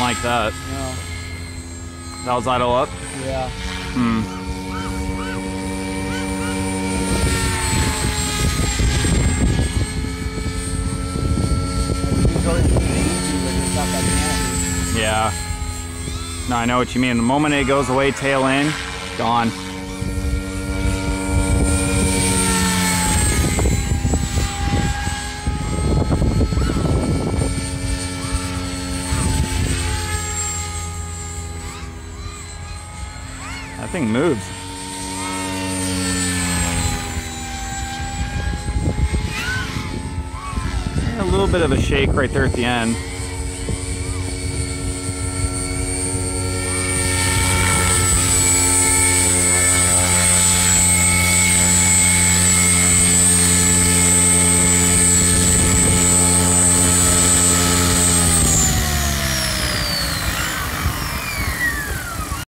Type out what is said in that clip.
like that. No. Valves idle up? Yeah. Yeah. No, I know what you mean. The moment it goes away, tail in, gone. That thing moves. A little bit of a shake right there at the end.